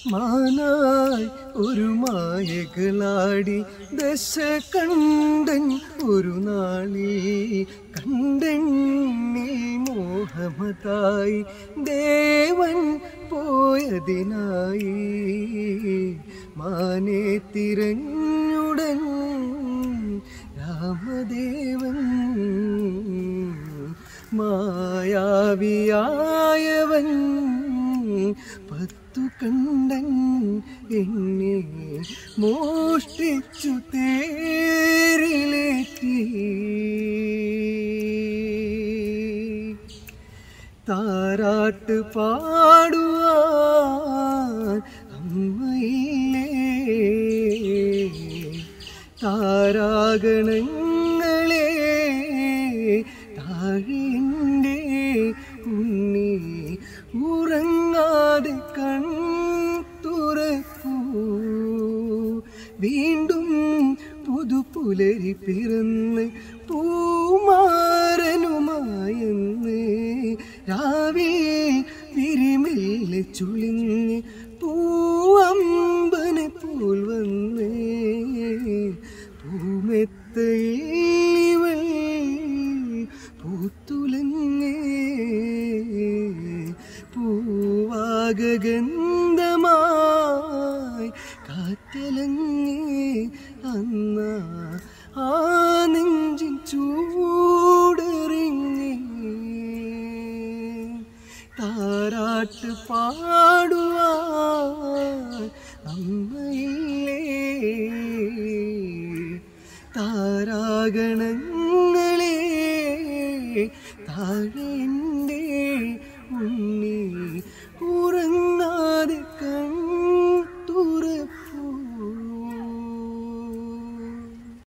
മാനായി ഒരു മായകളാടി ദശകണ്ഠൻ ഒരു നാളിൽ കണ്ടെണ്ണി മോഹമതായി ദേവൻ പോയതിനായി മാനെ തിരഞ്ഞുടൻ രാമദേവൻ മായാവിയായവൻ പത്തു കണ്ടൻ എന്നെ മോഷ്ടിച്ചു തേരിലേറ്റി താരാട്ട് പാടുവാൻ അമ്മയില്ലേ താരാഗണങ്ങളെ താഴിൻ്റെ ഉണ്ണി ഉറങ്ങാതെ കൺ തുറക്കൂ വീണ്ടും പുതുപുലരി പിറന്ന് പൂമാരനുമായെന്ന് രാവിൽ വിരിമെല്ലെ ചുളിഞ്ഞ് പൂവമ്പനെ പോൽ വന്ന് പൂമെത്തയിവൾ പൂത്തുലങ്ങേ പൂവാഗന്ധമായി കാറ്റലങ്ങേ അന്ന ആ നെഞ്ചിൻ ചൂടറിങ്ങേ താരാട്ട് പാടുവാൻ അമ്മയില്ലേ താരാഗണങ്ങളെ താഴെ